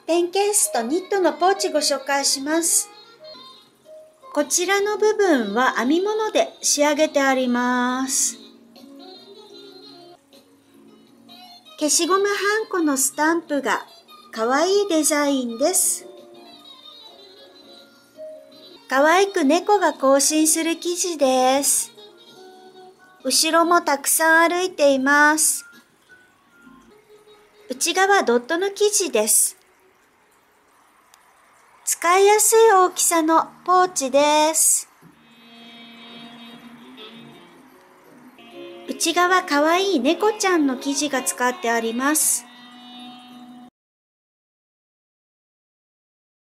ペンケースとニットのポーチご紹介します。こちらの部分は編み物で仕上げてあります。消しゴムはんこのスタンプがかわいいデザインです。かわいく猫が行進する生地です。後ろもたくさん歩いています。内側ドットの生地です。使いやすい大きさのポーチです。内側かわいい猫ちゃんの生地が使ってあります。